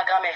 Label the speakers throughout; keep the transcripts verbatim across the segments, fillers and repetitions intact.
Speaker 1: ta grand-mère?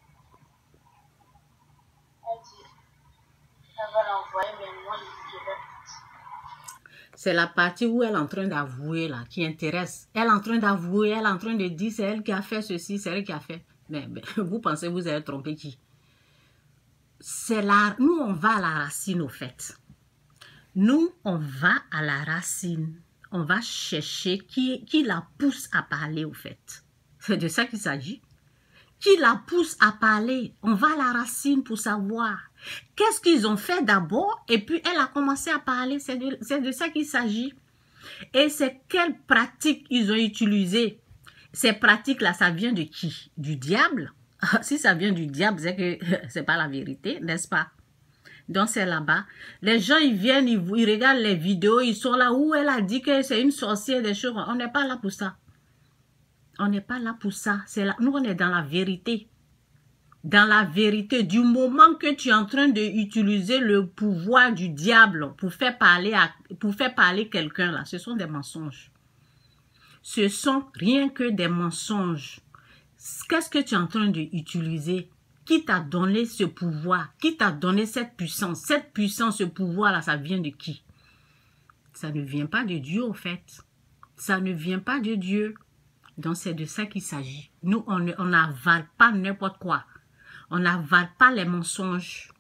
Speaker 2: Elle dit, elle va l'envoyer, mais moi, je vais.
Speaker 3: C'est la partie où elle est en train d'avouer là, qui intéresse. Elle est en train d'avouer, elle est en train de dire c'est elle qui a fait ceci, c'est elle qui a fait. Mais, mais vous pensez vous avez trompé qui? C'est là, nous on va à la racine au fait. Nous on va à la racine. On va chercher qui, qui la pousse à parler au fait. C'est de ça qu'il s'agit. Qui la pousse à parler. On va à la racine pour savoir qu'est-ce qu'ils ont fait d'abord et puis elle a commencé à parler. C'est de, c'est de ça qu'il s'agit. Et c'est quelles pratiques ils ont utilisées. Ces pratiques-là, ça vient de qui? Du diable? Si ça vient du diable, c'est que c'est pas la vérité, n'est-ce pas? Donc c'est là-bas. Les gens, ils viennent, ils, ils regardent les vidéos, ils sont là où elle a dit que c'est une sorcière, des choses. On n'est pas là pour ça. On n'est pas là pour ça. Là. Nous, on est dans la vérité. Dans la vérité, du moment que tu es en train d'utiliser le pouvoir du diable pour faire parler, à, pour faire parler quelqu'un là, ce sont des mensonges. Ce sont rien que des mensonges. Qu'est-ce que tu es en train d'utiliser? Qui t'a donné ce pouvoir? Qui t'a donné cette puissance? Cette puissance, ce pouvoir-là, ça vient de qui? Ça ne vient pas de Dieu, au fait. Ça ne vient pas de Dieu. Donc, c'est de ça qu'il s'agit. Nous, on n'avale pas n'importe quoi. On n'avale pas les mensonges.